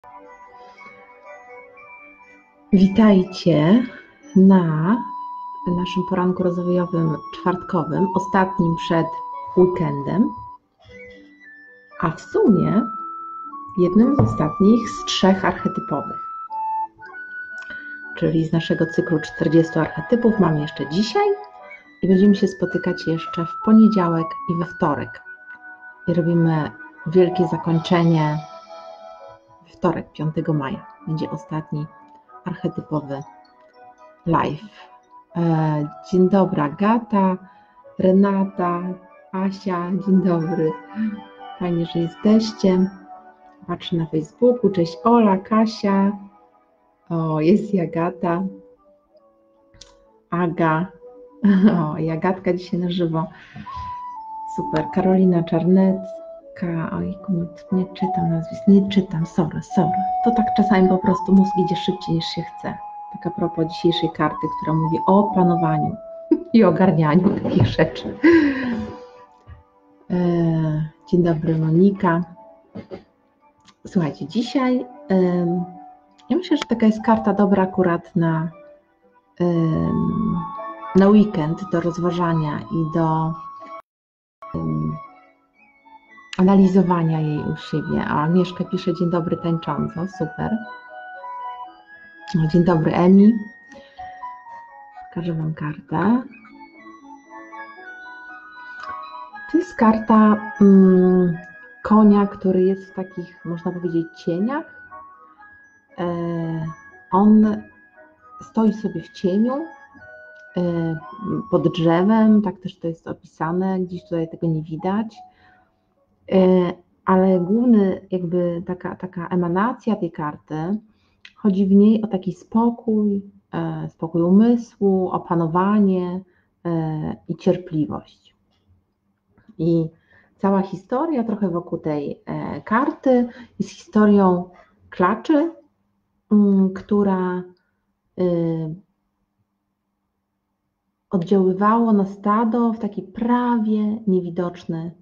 Witajcie na naszym poranku rozwojowym czwartkowym, ostatnim przed weekendem, a w sumie jednym z ostatnich z 3 archetypowych. Czyli z naszego cyklu 40 archetypów mamy jeszcze dzisiaj i będziemy się spotykać jeszcze w poniedziałek i we wtorek. I robimy wielkie zakończenie we wtorek, 5 maja. Będzie ostatni archetypowy live. Dzień dobry, Agata, Renata, Asia, dzień dobry. Fajnie, że jesteście. Patrzę na Facebooku. Cześć Ola, Kasia. O, jest i Agata. Aga. O, i Agatka dzisiaj na żywo. Super. Karolina Czarnecka. Ojku, nie czytam nazwisk. Nie czytam, sorry. To tak czasami po prostu mózg idzie szybciej niż się chce. Tak a propos dzisiejszej karty, która mówi o panowaniu i ogarnianiu takich rzeczy. Dzień dobry, Monika. Słuchajcie, dzisiaj ja myślę, że taka jest karta dobra akurat na weekend do rozważania i do analizowania jej u siebie. A Agnieszka pisze, dzień dobry, tańcząco, super. Dzień dobry, Emi. Pokażę Wam kartę. To jest karta konia, który jest w takich, można powiedzieć, cieniach. On stoi sobie w cieniu pod drzewem, tak też to jest opisane, gdzieś tutaj tego nie widać. Ale główny jakby taka emanacja tej karty, chodzi w niej o taki spokój umysłu, opanowanie i cierpliwość. I cała historia trochę wokół tej karty jest historią klaczy, która oddziaływało na stado w taki prawie niewidoczny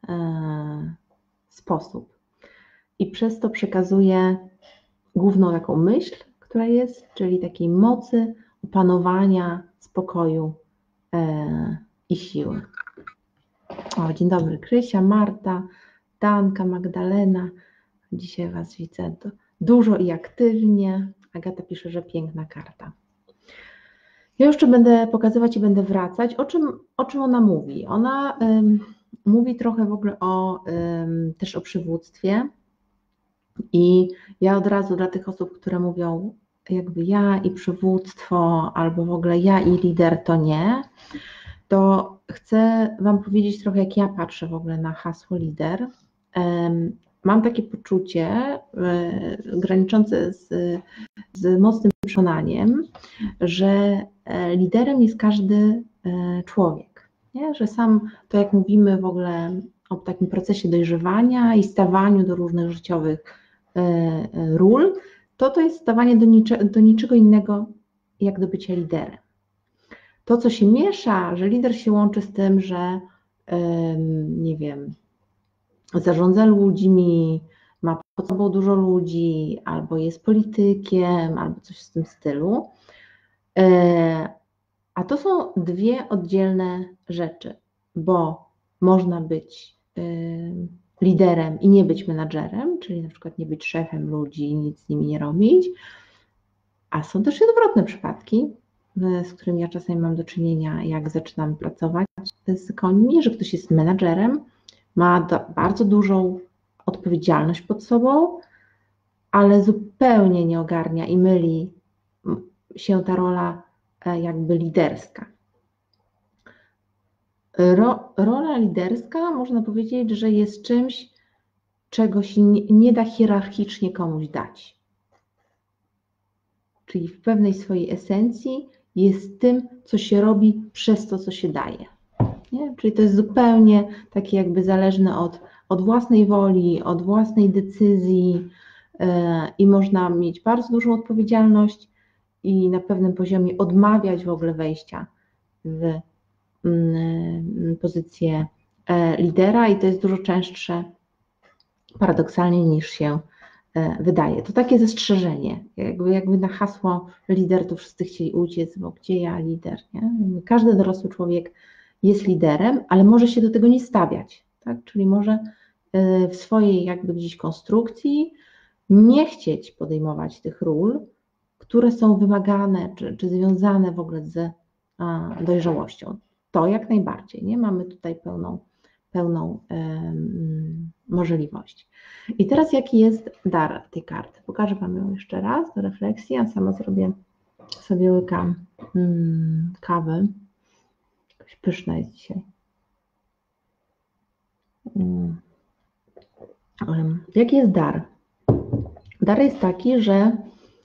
sposób. I przez to przekazuje główną taką myśl, która jest, czyli takiej mocy opanowania, spokoju i siły. O, dzień dobry, Krysia, Marta, Danka, Magdalena. Dzisiaj Was widzę dużo i aktywnie. Agata pisze, że piękna karta. Ja jeszcze będę pokazywać i będę wracać. O czym ona mówi? Ona mówi trochę w ogóle też o przywództwie. I ja od razu dla tych osób, które mówią jakby ja i przywództwo, albo w ogóle ja i lider, to nie, to chcę Wam powiedzieć trochę, jak ja patrzę w ogóle na hasło lider. Mam takie poczucie graniczące z mocnym przekonaniem, że liderem jest każdy człowiek. Nie? Że sam, to jak mówimy w ogóle o takim procesie dojrzewania i stawaniu do różnych życiowych ról, to jest stawanie do niczego innego, jak do bycia liderem. To, co się miesza, że lider się łączy z tym, że nie wiem, zarządza ludźmi, ma pod sobą dużo ludzi, albo jest politykiem, albo coś w tym stylu. A to są dwie oddzielne rzeczy, bo można być liderem i nie być menadżerem, czyli na przykład nie być szefem ludzi i nic z nimi nie robić, a są też odwrotne przypadki, z którymi ja czasami mam do czynienia, jak zaczynam pracować z końmi, że ktoś jest menadżerem, ma bardzo dużą odpowiedzialność pod sobą, ale zupełnie nie ogarnia i myli się ta rola jakby liderska. Rola liderska, można powiedzieć, że jest czymś, czego się nie da hierarchicznie komuś dać. Czyli w pewnej swojej esencji jest tym, co się robi przez to, co się daje. Nie? Czyli to jest zupełnie takie jakby zależne od własnej woli, od własnej decyzji i można mieć bardzo dużą odpowiedzialność i na pewnym poziomie odmawiać w ogóle wejścia w pozycję lidera i to jest dużo częstsze paradoksalnie niż się wydaje. To takie zastrzeżenie, jakby na hasło lider to wszyscy chcieli uciec, bo gdzie ja lider, nie? Każdy dorosły człowiek jest liderem, ale może się do tego nie stawiać, tak? Czyli może w swojej jakby gdzieś konstrukcji nie chcieć podejmować tych ról, które są wymagane, czy związane w ogóle z dojrzałością. To jak najbardziej, nie? Mamy tutaj pełną możliwość. I teraz jaki jest dar tej karty? Pokażę Wam ją jeszcze raz do refleksji, a sama zrobię sobie łyka kawy. Jakaś pyszna jest dzisiaj. Jaki jest dar? Dar jest taki, że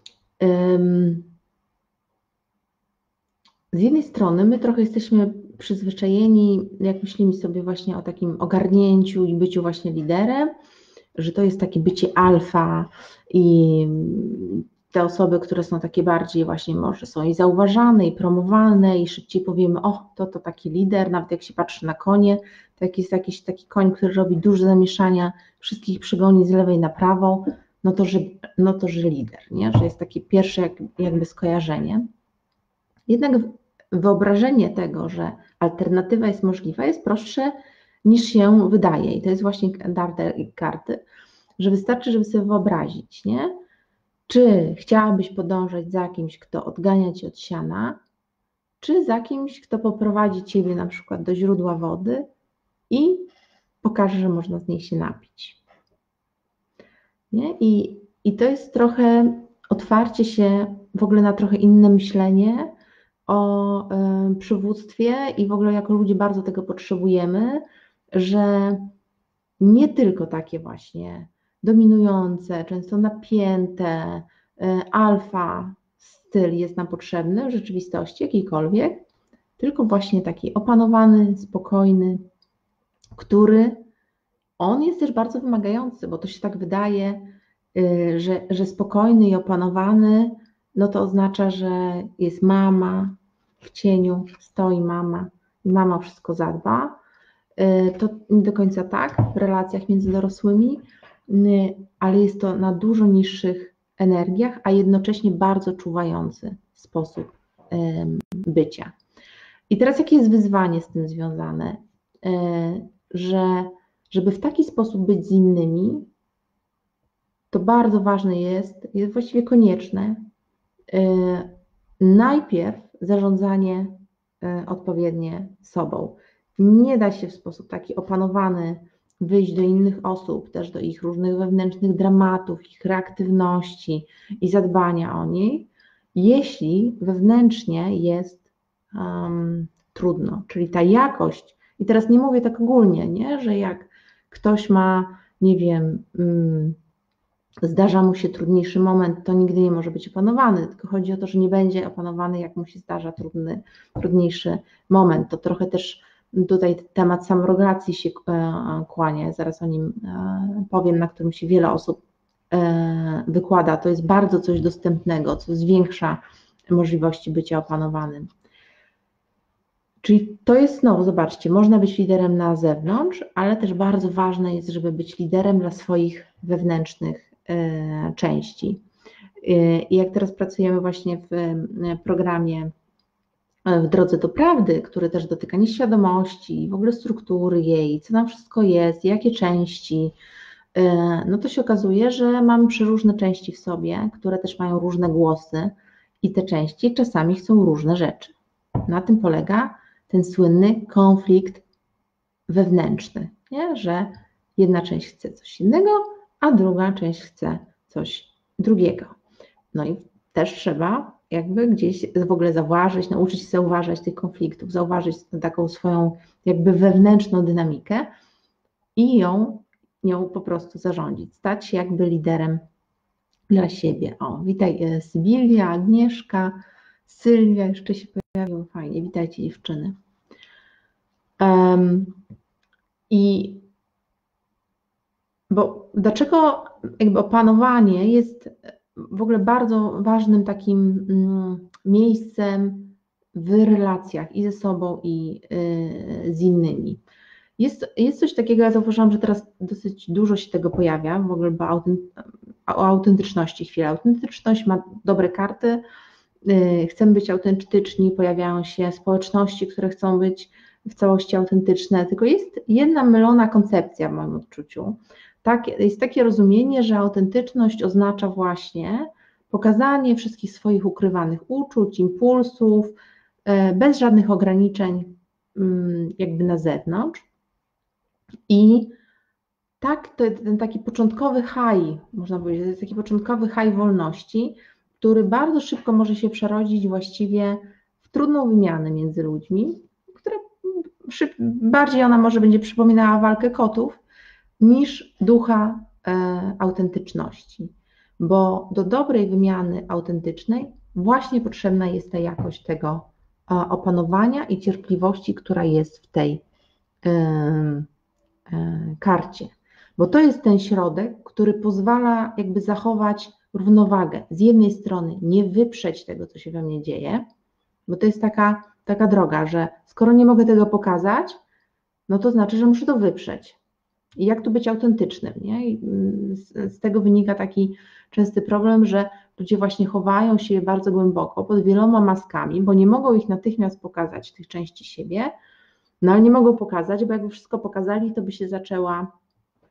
z jednej strony my trochę jesteśmy przyzwyczajeni, jak myślimy sobie właśnie o takim ogarnięciu i byciu właśnie liderem, że to jest takie bycie alfa i te osoby, które są takie bardziej właśnie może są i zauważane i promowane i szybciej powiemy, o to taki lider, nawet jak się patrzy na konie, to jak jest jakiś taki koń, który robi duże zamieszania, wszystkich przygoni z lewej na prawą, no to że lider, nie? Że jest takie pierwsze jakby skojarzenie. Jednak wyobrażenie tego, że alternatywa jest możliwa, jest prostsze niż się wydaje. I to jest właśnie dar tej karty, że wystarczy, żeby sobie wyobrazić, nie? Czy chciałabyś podążać za kimś, kto odgania cię od siana, czy za kimś, kto poprowadzi ciebie na przykład do źródła wody i pokaże, że można z niej się napić. Nie? I to jest trochę otwarcie się w ogóle na trochę inne myślenie o przywództwie i w ogóle jako ludzie bardzo tego potrzebujemy, że nie tylko takie właśnie dominujące, często napięte, alfa styl jest nam potrzebny w rzeczywistości jakiejkolwiek, tylko właśnie taki opanowany, spokojny, który on jest też bardzo wymagający, bo to się tak wydaje, że spokojny i opanowany, no to oznacza, że jest mama, w cieniu stoi mama i mama o wszystko zadba. To nie do końca tak w relacjach między dorosłymi, ale jest to na dużo niższych energiach, a jednocześnie bardzo czuwający sposób bycia. I teraz jakie jest wyzwanie z tym związane? Żeby w taki sposób być z innymi, to bardzo ważne jest właściwie konieczne, najpierw zarządzanie odpowiednie sobą. Nie da się w sposób taki opanowany wyjść do innych osób, też do ich różnych wewnętrznych dramatów, ich reaktywności i zadbania o niej, jeśli wewnętrznie jest trudno. Czyli ta jakość, i teraz nie mówię tak ogólnie, nie? Że jak ktoś ma, nie wiem, zdarza mu się trudniejszy moment, to nigdy nie może być opanowany, tylko chodzi o to, że nie będzie opanowany, jak mu się zdarza trudniejszy moment. To trochę też tutaj temat samoregulacji się kłania, zaraz o nim powiem, na którym się wiele osób wykłada. To jest bardzo coś dostępnego, co zwiększa możliwości bycia opanowanym. Czyli to jest znowu, zobaczcie, można być liderem na zewnątrz, ale też bardzo ważne jest, żeby być liderem dla swoich wewnętrznych części. I jak teraz pracujemy właśnie w programie W drodze do prawdy, który też dotyka nieświadomości, w ogóle struktury jej, co tam wszystko jest, jakie części, no to się okazuje, że mamy przeróżne części w sobie, które też mają różne głosy i te części czasami chcą różne rzeczy. Na tym polega ten słynny konflikt wewnętrzny, nie? Że jedna część chce coś innego, a druga część chce coś drugiego. No i też trzeba jakby gdzieś w ogóle zauważyć, nauczyć się zauważać tych konfliktów, zauważyć taką swoją jakby wewnętrzną dynamikę i nią po prostu zarządzić, stać się jakby liderem dla siebie. O, witaj Sybilia, Agnieszka, Sylwia jeszcze się pojawiło, fajnie, witajcie dziewczyny. Bo dlaczego jakby opanowanie jest w ogóle bardzo ważnym takim miejscem w relacjach i ze sobą, i z innymi. Jest coś takiego, ja zauważyłam, że teraz dosyć dużo się tego pojawia, w ogóle o autentyczności chwilę. Autentyczność ma dobre karty, chcemy być autentyczni, pojawiają się społeczności, które chcą być w całości autentyczne, tylko jest jedna mylona koncepcja w moim odczuciu. Jest takie rozumienie, że autentyczność oznacza właśnie pokazanie wszystkich swoich ukrywanych uczuć, impulsów, bez żadnych ograniczeń jakby na zewnątrz. I tak, ten taki początkowy high, można powiedzieć, to jest taki początkowy high wolności, który bardzo szybko może się przerodzić właściwie w trudną wymianę między ludźmi, która bardziej ona może będzie przypominała walkę kotów niż ducha autentyczności. Bo do dobrej wymiany autentycznej właśnie potrzebna jest ta jakość tego opanowania i cierpliwości, która jest w tej karcie. Bo to jest ten środek, który pozwala jakby zachować równowagę. Z jednej strony nie wyprzeć tego, co się we mnie dzieje, bo to jest taka droga, że skoro nie mogę tego pokazać, no to znaczy, że muszę to wyprzeć. I jak tu być autentycznym, nie? I z tego wynika taki częsty problem, że ludzie właśnie chowają się bardzo głęboko pod wieloma maskami, bo nie mogą ich natychmiast pokazać, tych części siebie, no ale nie mogą pokazać, bo jakby wszystko pokazali, to by się zaczęła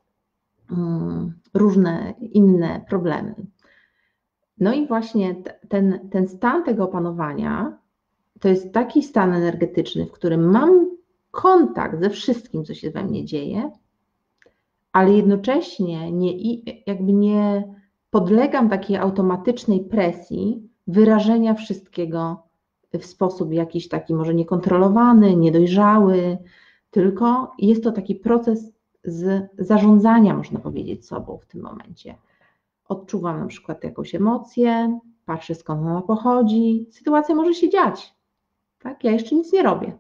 różne inne problemy. No i właśnie ten stan tego opanowania to jest taki stan energetyczny, w którym mam kontakt ze wszystkim, co się we mnie dzieje, ale jednocześnie nie podlegam takiej automatycznej presji wyrażenia wszystkiego w sposób jakiś taki może niekontrolowany, niedojrzały, tylko jest to taki proces z zarządzania, można powiedzieć, sobą w tym momencie. Odczuwam na przykład jakąś emocję, patrzę skąd ona pochodzi, sytuacja może się dziać, tak? Ja jeszcze nic nie robię.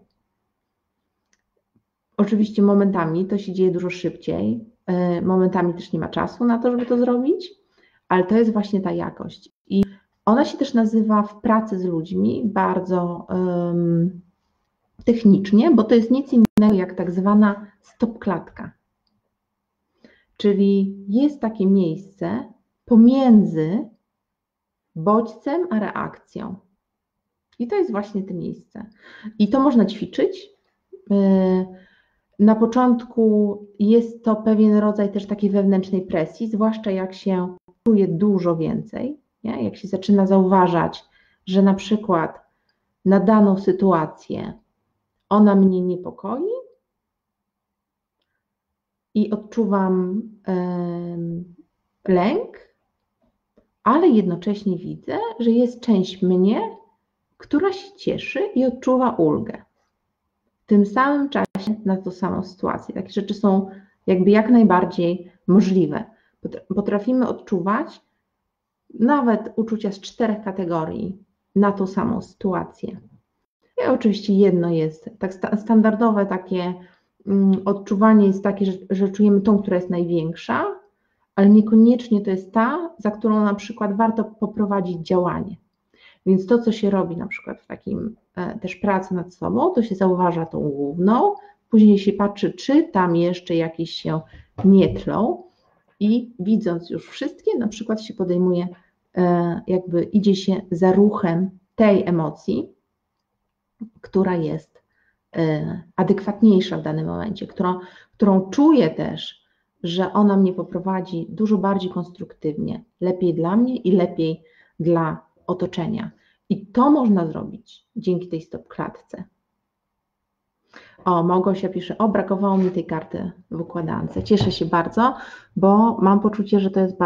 Oczywiście momentami to się dzieje dużo szybciej, momentami też nie ma czasu na to, żeby to zrobić, ale to jest właśnie ta jakość. I ona się też nazywa w pracy z ludźmi bardzo technicznie, bo to jest nic innego jak tak zwana stop-klatka. Czyli jest takie miejsce pomiędzy bodźcem a reakcją. I to jest właśnie to miejsce. I to można ćwiczyć. Na początku jest to pewien rodzaj też takiej wewnętrznej presji, zwłaszcza jak się czuje dużo więcej, nie? Jak się zaczyna zauważać, że na przykład na daną sytuację ona mnie niepokoi i odczuwam lęk, ale jednocześnie widzę, że jest część mnie, która się cieszy i odczuwa ulgę. W tym samym czasie na tą samą sytuację. Takie rzeczy są jakby jak najbardziej możliwe. Potrafimy odczuwać nawet uczucia z 4 kategorii na tą samą sytuację. I oczywiście jedno jest, tak standardowe takie odczuwanie jest takie, że czujemy tą, która jest największa, ale niekoniecznie to jest ta, za którą na przykład warto poprowadzić działanie. Więc to, co się robi na przykład w takim też pracy nad sobą, to się zauważa tą główną, później się patrzy, czy tam jeszcze jakieś się nie tlą i widząc już wszystkie, na przykład się podejmuje, jakby idzie się za ruchem tej emocji, która jest adekwatniejsza w danym momencie, którą czuję też, że ona mnie poprowadzi dużo bardziej konstruktywnie, lepiej dla mnie i lepiej dla otoczenia. I to można zrobić dzięki tej stop-klatce. O, Małgosia pisze, brakowało mi tej karty w układance. Cieszę się bardzo, bo mam poczucie, że to jest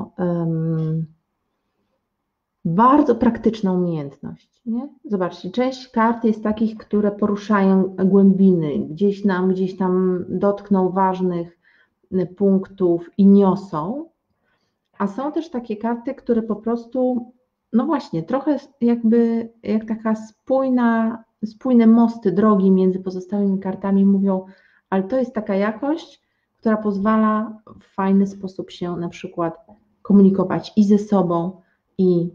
bardzo praktyczna umiejętność. Nie? Zobaczcie, część kart jest takich, które poruszają głębiny, gdzieś tam dotkną ważnych punktów i niosą, a są też takie karty, które po prostu, no właśnie, trochę jakby jak taka spójne mosty, drogi między pozostałymi kartami mówią, ale to jest taka jakość, która pozwala w fajny sposób się na przykład komunikować i ze sobą, i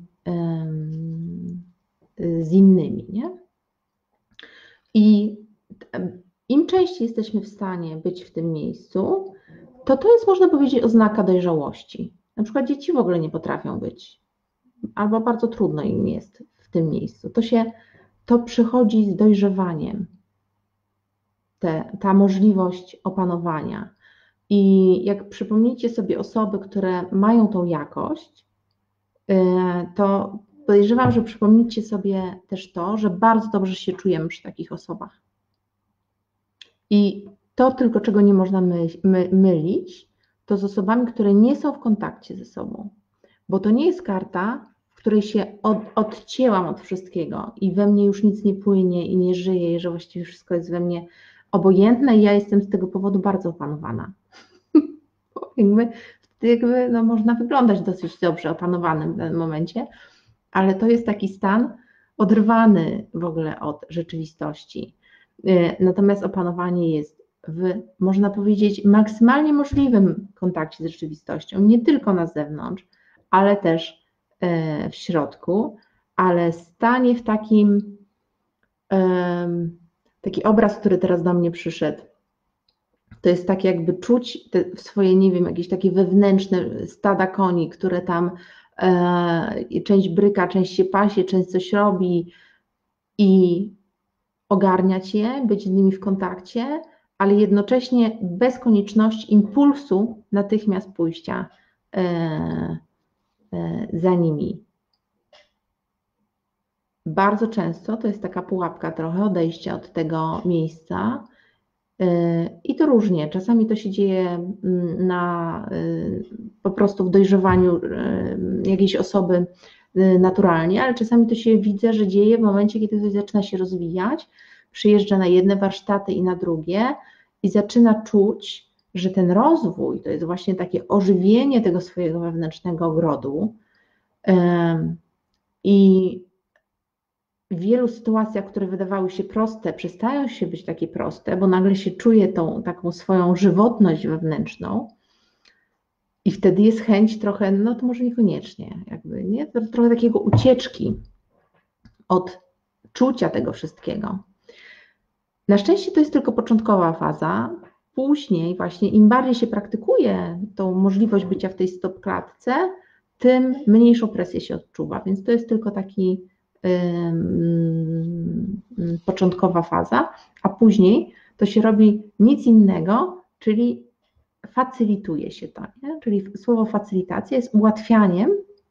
z innymi, nie? I im częściej jesteśmy w stanie być w tym miejscu, to jest, można powiedzieć, oznaka dojrzałości. Na przykład dzieci w ogóle nie potrafią być, albo bardzo trudno im jest w tym miejscu. To przychodzi z dojrzewaniem, ta możliwość opanowania. I jak przypomnicie sobie osoby, które mają tą jakość, to podejrzewam, że przypomnicie sobie też to, że bardzo dobrze się czujemy przy takich osobach. I to tylko, czego nie można mylić, to z osobami, które nie są w kontakcie ze sobą. Bo to nie jest karta, w której się odcięłam od wszystkiego i we mnie już nic nie płynie i nie żyje, i że właściwie wszystko jest we mnie obojętne i ja jestem z tego powodu bardzo opanowana. jakby no, można wyglądać dosyć dobrze opanowanym w danym momencie, ale to jest taki stan oderwany w ogóle od rzeczywistości. Natomiast opanowanie jest można powiedzieć, maksymalnie możliwym kontakcie z rzeczywistością, nie tylko na zewnątrz, ale też w środku, ale stanie w taki obraz, który teraz do mnie przyszedł. To jest tak jakby czuć swoje, nie wiem, jakieś takie wewnętrzne stada koni, które tam część bryka, część się pasie, część coś robi i ogarniać je, być z nimi w kontakcie, ale jednocześnie bez konieczności impulsu natychmiast pójścia za nimi. Bardzo często to jest taka pułapka trochę odejścia od tego miejsca i to różnie. Czasami to się dzieje po prostu w dojrzewaniu jakiejś osoby naturalnie, ale czasami to się widzę, że dzieje w momencie, kiedy ktoś zaczyna się rozwijać, przyjeżdża na jedne warsztaty i na drugie i zaczyna czuć, że ten rozwój to jest właśnie takie ożywienie tego swojego wewnętrznego ogrodu i w wielu sytuacjach, które wydawały się proste, przestają się być takie proste, bo nagle się czuje tą taką swoją żywotność wewnętrzną i wtedy jest chęć trochę, no to może niekoniecznie, jakby, nie? Trochę takiego ucieczki od czucia tego wszystkiego. Na szczęście to jest tylko początkowa faza. Później właśnie im bardziej się praktykuje tą możliwość bycia w tej stopklatce, tym mniejszą presję się odczuwa, więc to jest tylko taki początkowa faza, a później to się robi nic innego, czyli facylituje się to, nie? Czyli słowo facylitacja jest ułatwianiem,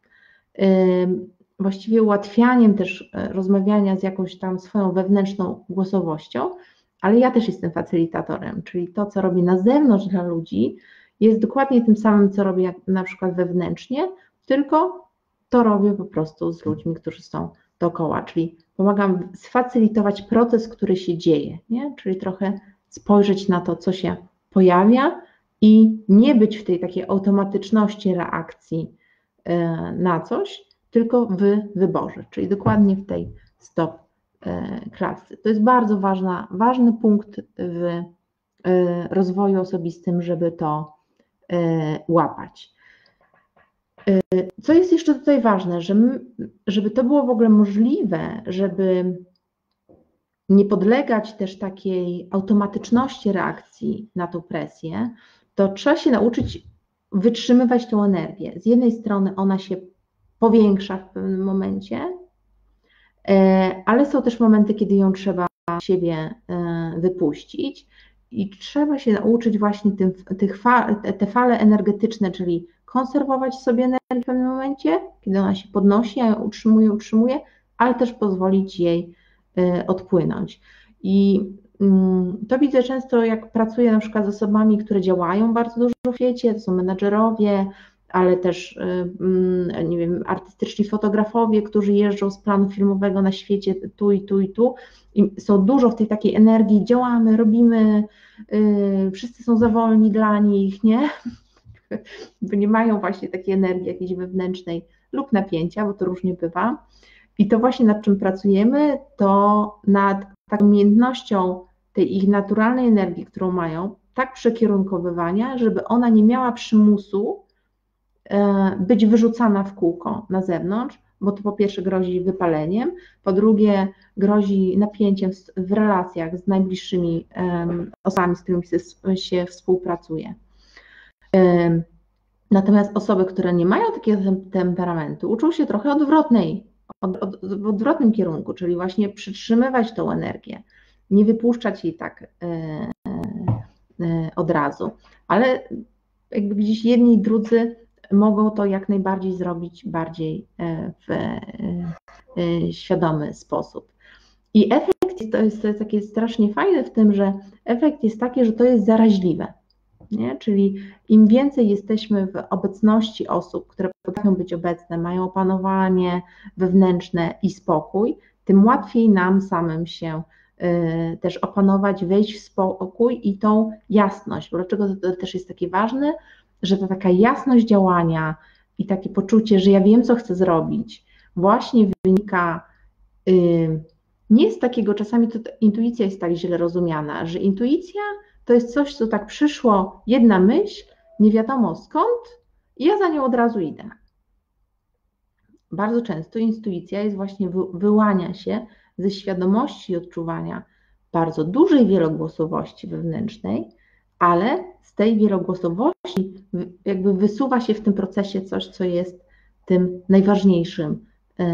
właściwie ułatwianiem też rozmawiania z jakąś tam swoją wewnętrzną głosowością, ale ja też jestem facylitatorem, czyli to, co robię na zewnątrz dla ludzi, jest dokładnie tym samym, co robię na przykład wewnętrznie, tylko to robię po prostu z ludźmi, którzy są dookoła, czyli pomagam sfacylitować proces, który się dzieje, nie? Czyli trochę spojrzeć na to, co się pojawia i nie być w tej takiej automatyczności reakcji na coś, tylko w wyborze, czyli dokładnie w tej stop klatce. To jest bardzo ważny punkt w rozwoju osobistym, żeby to łapać. Co jest jeszcze tutaj ważne, żeby to było w ogóle możliwe, żeby nie podlegać też takiej automatyczności reakcji na tą presję, to trzeba się nauczyć wytrzymywać tą energię. Z jednej strony ona się powiększa w pewnym momencie, ale są też momenty, kiedy ją trzeba z siebie wypuścić i trzeba się nauczyć właśnie te fale energetyczne, czyli konserwować sobie energię w pewnym momencie, kiedy ona się podnosi, a ją utrzymuje, ale też pozwolić jej odpłynąć. I to widzę często, jak pracuję na przykład z osobami, które działają bardzo dużo w świecie, to są menadżerowie, ale też, nie wiem, artystyczni fotografowie, którzy jeżdżą z planu filmowego na świecie tu i tu i tu. I są dużo w tej takiej energii, działamy, robimy, wszyscy są za wolni dla nich, nie? Bo nie mają właśnie takiej energii jakiejś wewnętrznej lub napięcia, bo to różnie bywa. I to właśnie nad czym pracujemy, to nad taką umiejętnością tej ich naturalnej energii, którą mają, tak przekierunkowywania, żeby ona nie miała przymusu być wyrzucana w kółko na zewnątrz, bo to po pierwsze grozi wypaleniem, po drugie grozi napięciem w relacjach z najbliższymi osobami, z którymi się współpracuje. Natomiast osoby, które nie mają takiego temperamentu, uczą się trochę w odwrotnym kierunku, czyli właśnie przytrzymywać tą energię, nie wypuszczać jej tak od razu, ale jakby gdzieś jedni i drudzy mogą to jak najbardziej zrobić bardziej w świadomy sposób. I efekt to jest takie strasznie fajne w tym, że efekt jest taki, że to jest zaraźliwe. Nie? Czyli im więcej jesteśmy w obecności osób, które potrafią być obecne, mają opanowanie wewnętrzne i spokój, tym łatwiej nam samym się też opanować, wejść w spokój i tą jasność. Dlaczego to też jest takie ważne, że to taka jasność działania i takie poczucie, że ja wiem, co chcę zrobić, właśnie wynika nie z takiego, czasami to intuicja jest tak źle rozumiana, że intuicja to jest coś, co tak przyszło, jedna myśl, nie wiadomo skąd i ja za nią od razu idę. Bardzo często intuicja jest właśnie wyłania się ze świadomości i odczuwania bardzo dużej wielogłosowości wewnętrznej, ale z tej wielogłosowości jakby wysuwa się w tym procesie coś, co jest tym najważniejszym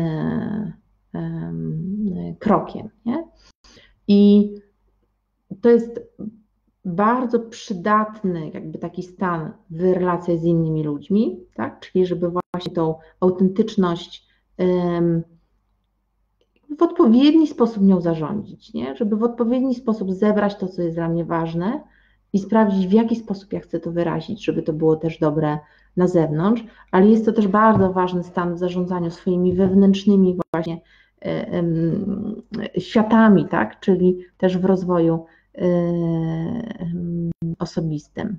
krokiem. Nie? I to jest bardzo przydatny jakby taki stan w relacjach z innymi ludźmi, tak? Czyli żeby właśnie tą autentyczność w odpowiedni sposób nią zarządzić, nie? Żeby w odpowiedni sposób zebrać to, co jest dla mnie ważne i sprawdzić, w jaki sposób ja chcę to wyrazić, żeby to było też dobre na zewnątrz, ale jest to też bardzo ważny stan w zarządzaniu swoimi wewnętrznymi właśnie światami, tak? Czyli też w rozwoju osobistym.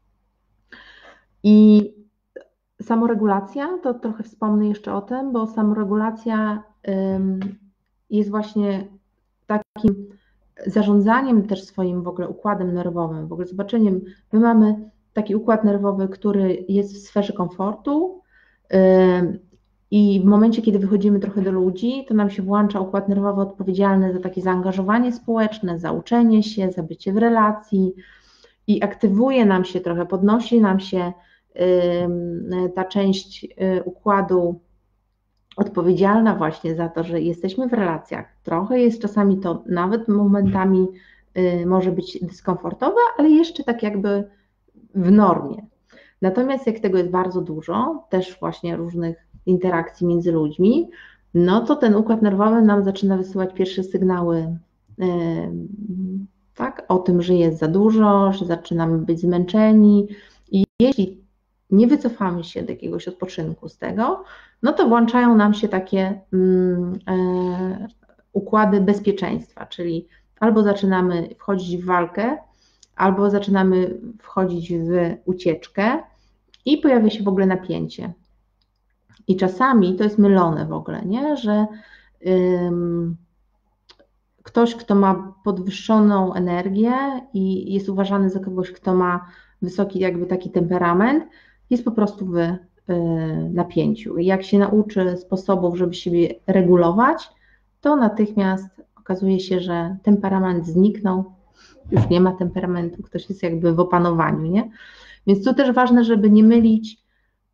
I samoregulacja, to trochę wspomnę jeszcze o tym, bo samoregulacja jest właśnie takim zarządzaniem też swoim w ogóle układem nerwowym, w ogóle zobaczeniem, my mamy taki układ nerwowy, który jest w sferze komfortu i w momencie, kiedy wychodzimy trochę do ludzi, to nam się włącza układ nerwowy odpowiedzialny za takie zaangażowanie społeczne, za uczenie się, za bycie w relacji i aktywuje nam się trochę, podnosi nam się ta część układu odpowiedzialna właśnie za to, że jesteśmy w relacjach. Trochę jest czasami to nawet momentami może być dyskomfortowe, ale jeszcze tak jakby w normie. Natomiast jak tego jest bardzo dużo, też właśnie różnych interakcji między ludźmi, no to ten układ nerwowy nam zaczyna wysyłać pierwsze sygnały tak, o tym, że jest za dużo, że zaczynamy być zmęczeni i jeśli nie wycofamy się do jakiegoś odpoczynku z tego, no to włączają nam się takie układy bezpieczeństwa, czyli albo zaczynamy wchodzić w walkę, albo zaczynamy wchodzić w ucieczkę i pojawia się w ogóle napięcie. I czasami to jest mylone w ogóle, nie? Że ktoś, kto ma podwyższoną energię i jest uważany za kogoś, kto ma wysoki jakby taki temperament, jest po prostu w napięciu. I jak się nauczy sposobów, żeby siebie regulować, to natychmiast okazuje się, że temperament zniknął, już nie ma temperamentu, ktoś jest jakby w opanowaniu, nie? Więc to też ważne, żeby nie mylić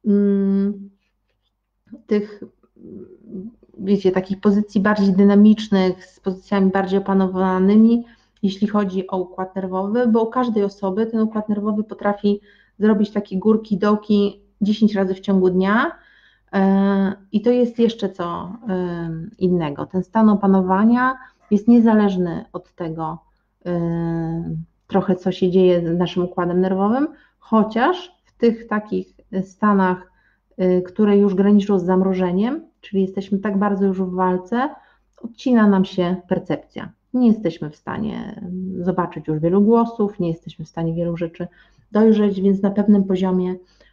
tych, wiecie, takich pozycji bardziej dynamicznych z pozycjami bardziej opanowanymi, jeśli chodzi o układ nerwowy, bo u każdej osoby ten układ nerwowy potrafi zrobić takie górki, dołki 10 razy w ciągu dnia i to jest jeszcze co innego. Ten stan opanowania jest niezależny od tego trochę, co się dzieje z naszym układem nerwowym, chociaż w tych takich stanach, które już graniczą z zamrożeniem, czyli jesteśmy tak bardzo już w walce, odcina nam się percepcja. Nie jesteśmy w stanie zobaczyć już wielu głosów, nie jesteśmy w stanie wielu rzeczy dojrzeć, więc na pewnym poziomie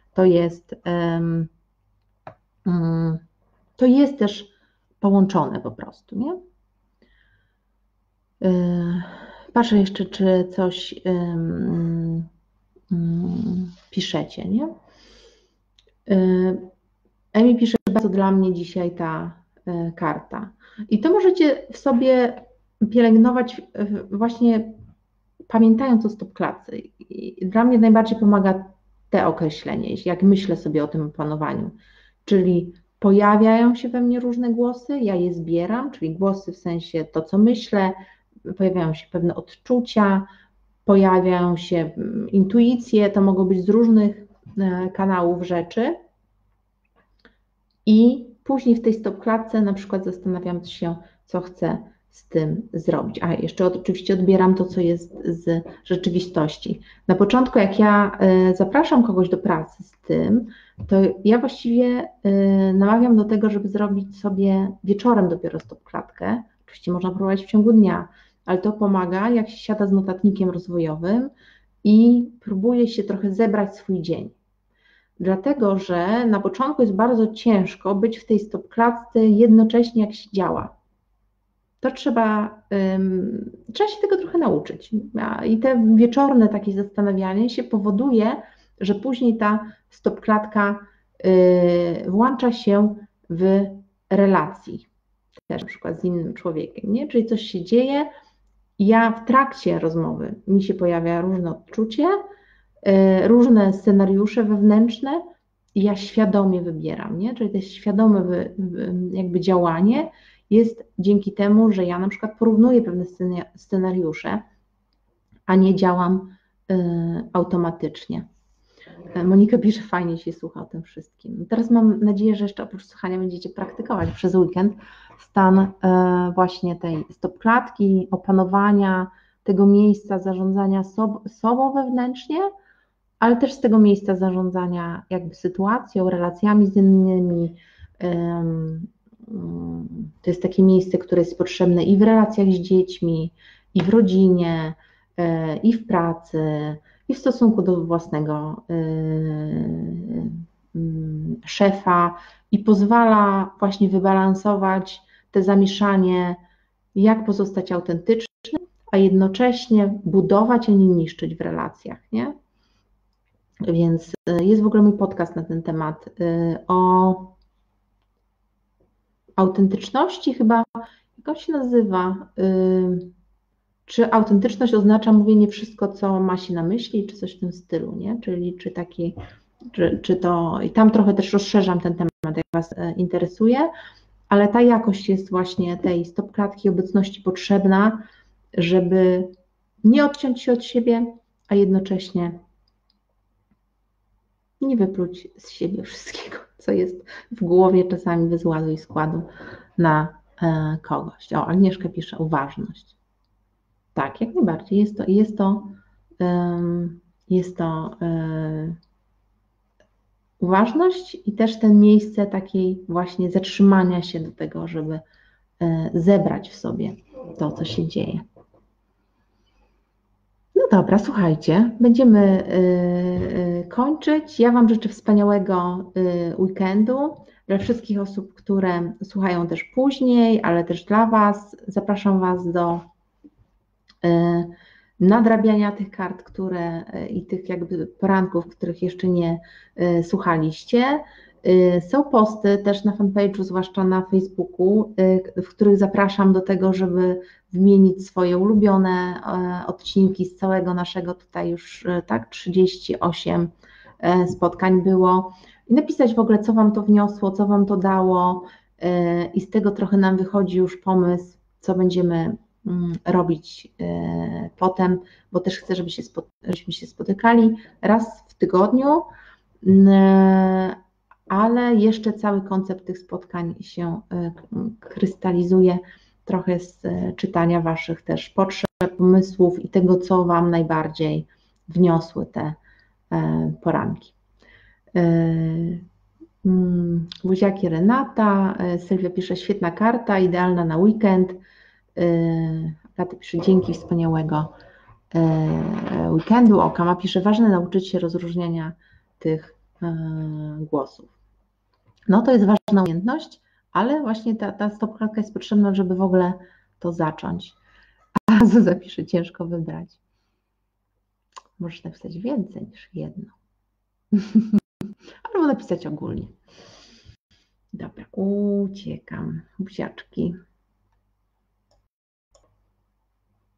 to jest też połączone po prostu, nie? Patrzę jeszcze, czy coś piszecie, nie? Emi pisze bardzo dla mnie dzisiaj ta karta. I to możecie w sobie pielęgnować właśnie pamiętając o stopklatce. I dla mnie najbardziej pomaga te określenie, jak myślę sobie o tym opanowaniu. Czyli pojawiają się we mnie różne głosy, ja je zbieram, czyli głosy w sensie to, co myślę, pojawiają się pewne odczucia, pojawiają się intuicje, to mogą być z różnych kanałów rzeczy i później w tej stopklatce na przykład zastanawiam się, co chcę z tym zrobić. A jeszcze oczywiście odbieram to, co jest z rzeczywistości. Na początku, jak ja zapraszam kogoś do pracy z tym, to ja właściwie namawiam do tego, żeby zrobić sobie wieczorem dopiero stopklatkę. Oczywiście można próbować w ciągu dnia, ale to pomaga, jak się siada z notatnikiem rozwojowym i próbuje się trochę zebrać swój dzień. Dlatego, że na początku jest bardzo ciężko być w tej stopklatce jednocześnie, jak się działa. To trzeba się tego trochę nauczyć. I te wieczorne takie zastanawianie się powoduje, że później ta stopklatka włącza się w relacji, też na przykład z innym człowiekiem, nie? Czyli coś się dzieje, ja w trakcie rozmowy mi się pojawia różne odczucie, różne scenariusze wewnętrzne i ja świadomie wybieram, nie? Czyli to świadome jakby działanie jest dzięki temu, że ja na przykład porównuję pewne scenariusze, a nie działam automatycznie. Monika pisze, fajnie się słucha o tym wszystkim. Teraz mam nadzieję, że jeszcze oprócz słuchania będziecie praktykować przez weekend stan właśnie tej stopklatki, opanowania tego miejsca zarządzania sobą wewnętrznie, ale też z tego miejsca zarządzania jakby sytuacją, relacjami z innymi. To jest takie miejsce, które jest potrzebne i w relacjach z dziećmi, i w rodzinie, i w pracy, i w stosunku do własnego szefa i pozwala właśnie wybalansować te zamieszanie, jak pozostać autentycznym, a jednocześnie budować, a nie niszczyć w relacjach, nie? Więc jest w ogóle mój podcast na ten temat o autentyczności chyba, jak on się nazywa? Czy autentyczność oznacza mówienie wszystko, co ma się na myśli, czy coś w tym stylu, nie? Czyli czy to, i tam trochę też rozszerzam ten temat, jak Was interesuje, ale ta jakość jest właśnie tej stopklatki obecności potrzebna, żeby nie odciąć się od siebie, a jednocześnie nie wypluć z siebie wszystkiego, co jest w głowie, czasami bez ładu i składu na kogoś. O, Agnieszka pisze, uważność. Tak, jak najbardziej. Jest to uważność i też to miejsce takiej właśnie zatrzymania się do tego, żeby zebrać w sobie to, co się dzieje. No dobra, słuchajcie, będziemy kończyć. Ja Wam życzę wspaniałego weekendu. Dla wszystkich osób, które słuchają też później, ale też dla Was, zapraszam Was do nadrabiania tych kart, i tych jakby poranków, których jeszcze nie słuchaliście. Są posty też na fanpage'u, zwłaszcza na Facebooku, w których zapraszam do tego, żeby wymienić swoje ulubione odcinki z całego naszego tutaj już tak 38 spotkań było i napisać w ogóle, co Wam to wniosło, co Wam to dało i z tego trochę nam wychodzi już pomysł, co będziemy robić potem, bo też chcę, żebyśmy się spotykali raz w tygodniu, ale jeszcze cały koncept tych spotkań się krystalizuje trochę z czytania Waszych też potrzeb, pomysłów i tego, co Wam najbardziej wniosły te poranki. Buziaki Renata, Sylwia pisze, świetna karta, idealna na weekend. Agata pisze, dzięki, wspaniałego weekendu. Kama pisze, ważne nauczyć się rozróżniania tych głosów. No to jest ważna umiejętność, ale właśnie ta stopklatka jest potrzebna, żeby w ogóle to zacząć. A Zuza pisze, ciężko wybrać. Możesz napisać więcej niż jedno. Albo napisać ogólnie. Dobra, uciekam. Buziaczki.